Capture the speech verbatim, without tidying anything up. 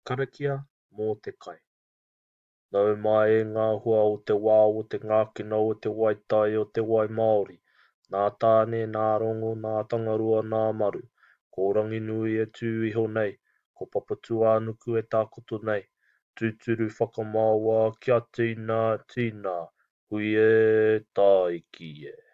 Karakia mō te kai. Nau mai e ngā hua o te wā o te ngakina o te waitai o te wai Māori. Nā Tane, nā Rongo, nā tangarua, nā maru. Ko ranginui e tū iho nei. Ko papatū ānuku e tākoto nei. Tūturu whakamāua kia tīna tīna. Hui e taiki e.